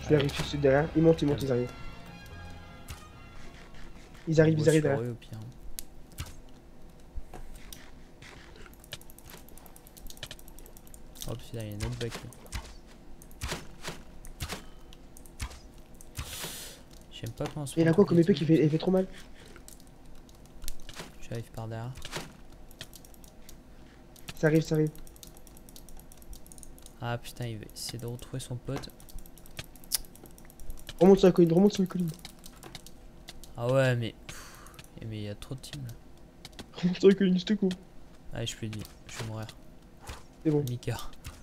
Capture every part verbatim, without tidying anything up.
Je vais arriver derrière. Ils montent, ils montent, ils arrivent. Ils arrivent, ils arrivent derrière. Au pire. Hop, là, il y a une autre bac. J'aime pas comment se. Et là quoi comme épée qui fait, elle fait trop mal. J'arrive par derrière. Ça arrive, ça arrive. Ah putain, il va essayer de retrouver son pote. Remonte sur la colline, remonte sur la colline. Ah ouais, mais. Pff, mais il y a trop de teams là. Remonte sur la colline, je te coupe. Allez, je peux dire, je vais mourir. C'est bon. Mika.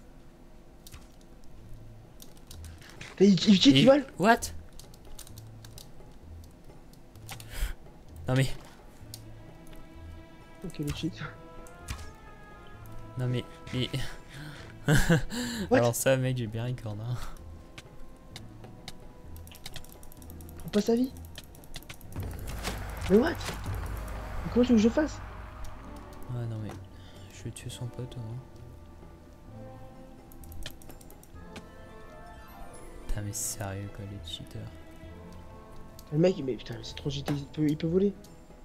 Il, il cheat, il vole. What? Non mais. Ok, le cheat. Non mais. mais... Alors ça, mec, j'ai bien record. Hein. Prends pas sa vie. Mais what? Mais comment tu veux que je fasse? Ouais, non mais. Je vais tuer son pote. Hein. Putain, mais sérieux quoi, les cheaters. Le mec, mais putain, c'est trop cheaté, il peut, il peut voler.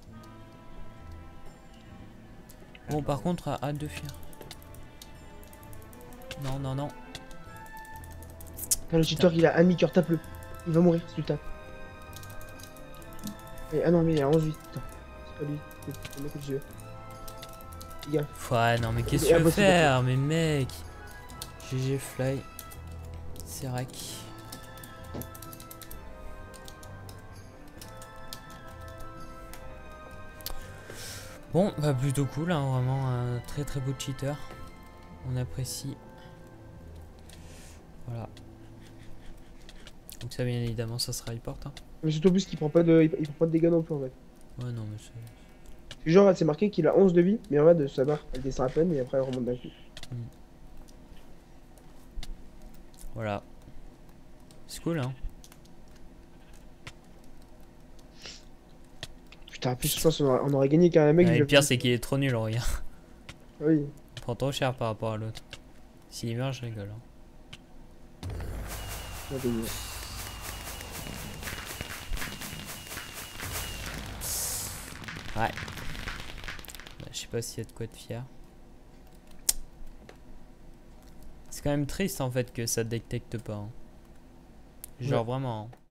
Bon, par contre, hâte de fuir. Non, non, non. Putain, le cheater, il a un demi-cœur, tape-le. Il va mourir si tu tapes. Et, ah non, mais il a onze vies, putain. C'est pas lui, c'est le mec que je veux. Les gars. Ouais, non, mais qu'est-ce que tu veux faire? Mais mec. G G Fly. C'est rack. Bon, bah plutôt cool, hein, vraiment un très très beau cheater. On apprécie. Voilà. Donc ça, bien évidemment, ça sera report. Hein. Mais surtout plus qu'il prend pas de, il, il prend pas de dégâts non plus en fait. Ouais, non, mais c'est. Genre, c'est marqué qu'il a onze de vie, mais en fait, sa barre, elle descend à peine et après elle remonte d'un coup. Mm. Voilà. C'est cool, hein. Putain, en plus, je pense qu'on aurait, on aurait gagné qu'un mec. Ouais, le pire, c'est qu'il est trop nul, regarde. Oui. Il prend trop cher par rapport à l'autre. S'il meurt, je rigole. Hein. On a gagné. Ouais. Bah, je sais pas s'il y a de quoi être fier. C'est quand même triste en fait que ça détecte pas. Hein. Genre ouais. Vraiment. Hein.